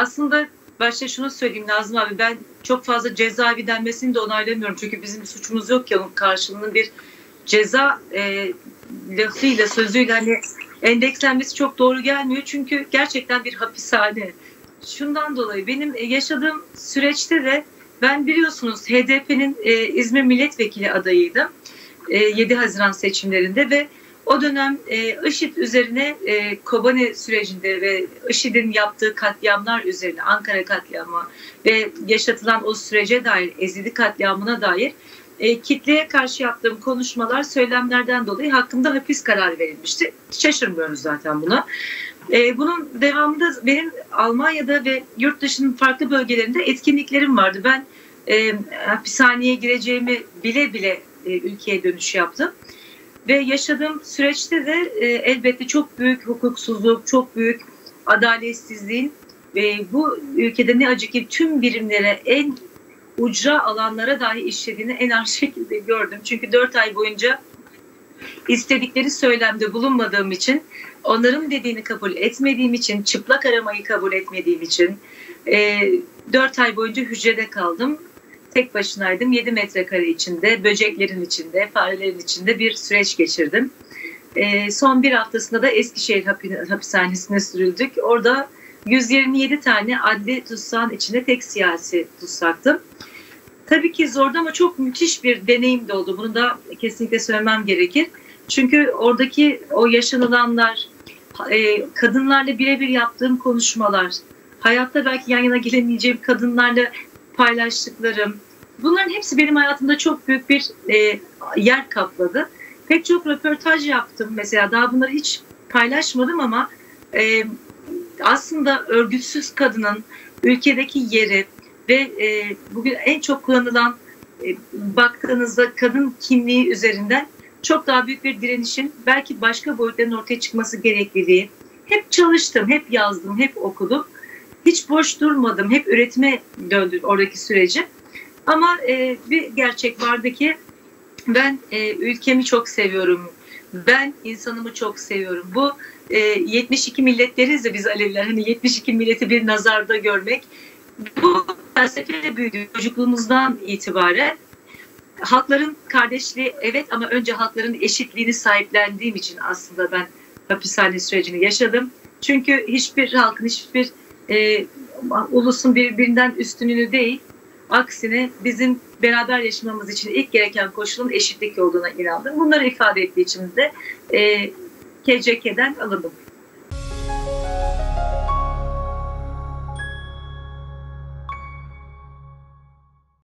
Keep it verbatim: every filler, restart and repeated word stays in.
aslında başta şunu söyleyeyim Nazım abi, ben çok fazla cezaevi denmesini de onaylamıyorum. Çünkü bizim suçumuz yok ki, onun karşılığının bir ceza e, lafıyla, sözüyle hani endekslenmesi çok doğru gelmiyor. Çünkü gerçekten bir hapishane. Şundan dolayı benim yaşadığım süreçte de ben biliyorsunuz H D P'nin e, İzmir milletvekili adayıydım. E, yedi Haziran seçimlerinde ve o dönem e, IŞİD üzerine e, Kobani sürecinde ve IŞİD'in yaptığı katliamlar üzerine, Ankara katliamı ve yaşatılan o sürece dair, Ezidi katliamına dair e, kitleye karşı yaptığım konuşmalar, söylemlerden dolayı hakkımda hapis kararı verilmişti. Şaşırmıyoruz zaten buna. E, bunun devamında benim Almanya'da ve yurt dışının farklı bölgelerinde etkinliklerim vardı. Ben e, hapishaneye gireceğimi bile bile e, ülkeye dönüş yaptım. Ve yaşadığım süreçte de e, elbette çok büyük hukuksuzluk, çok büyük adaletsizliğin ve bu ülkede ne acı ki tüm birimlere, en ucra alanlara dahi işlediğini en ağır şekilde gördüm. Çünkü dört ay boyunca istedikleri söylemde bulunmadığım için, onların dediğini kabul etmediğim için, çıplak aramayı kabul etmediğim için e, dört ay boyunca hücrede kaldım. Tek başınaydım. yedi metrekare içinde, böceklerin içinde, farelerin içinde bir süreç geçirdim. E, son bir haftasında da Eskişehir hapishanesine sürüldük. Orada yüz yirmi yedi tane adli tutsağın içinde tek siyasi tutsaktım. Tabii ki zordu ama çok müthiş bir deneyim de oldu. Bunu da kesinlikle söylemem gerekir. Çünkü oradaki o yaşanılanlar, e, kadınlarla birebir yaptığım konuşmalar, hayatta belki yan yana gelemeyeceğim kadınlarla paylaştıklarım, bunların hepsi benim hayatımda çok büyük bir e, yer kapladı. Pek çok röportaj yaptım mesela, daha bunları hiç paylaşmadım ama e, aslında örgütsüz kadının ülkedeki yeri ve e, bugün en çok kullanılan, e, baktığınızda kadın kimliği üzerinden çok daha büyük bir direnişin belki başka boyutların ortaya çıkması gerekliliği. Hep çalıştım, hep yazdım, hep okudum. Hiç boş durmadım. Hep üretime döndüm oradaki süreci. Ama e, bir gerçek vardı ki ben e, ülkemi çok seviyorum. Ben insanımı çok seviyorum. Bu e, yetmiş iki millet deriz ya biz Aleviler. Hani yetmiş iki milleti bir nazarda görmek. Bu felsefeyle büyüdük çocukluğumuzdan itibaren. Halkların kardeşliği evet, ama önce halkların eşitliğini sahiplendiğim için aslında ben hapishane sürecini yaşadım. Çünkü hiçbir halkın, hiçbir e, ulusun birbirinden üstünlüğü değil, aksine bizim beraber yaşamamız için ilk gereken koşulun eşitlik olduğuna inandım. Bunları ifade ettiği için de e, K C K'den alındım.